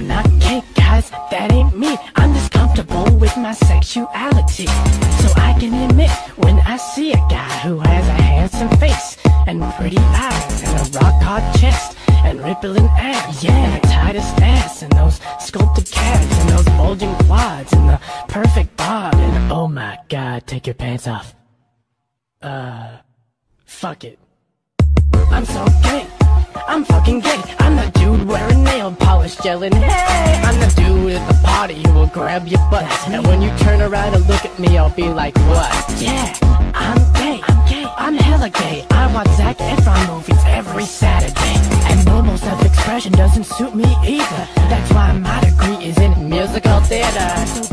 I'm not gay, guys, that ain't me. I'm just comfortable with my sexuality. So I can admit when I see a guy who has a handsome face and pretty eyes and a rock-hard chest and rippling abs, yeah, and the tightest ass and those sculpted calves and those bulging quads and the perfect bod and oh my god, take your pants off. Fuck it. I'm so gay, I'm fucking gay. I'm the dude wearing nail polish yelling, hey! I'm the dude at the party who will grab your butt. And when you turn around and look at me, I'll be like, what? Yeah, I'm gay, I'm hella gay. I watch Zac Efron movies every Saturday. And normal self-expression doesn't suit me either. That's why my degree is in musical theater.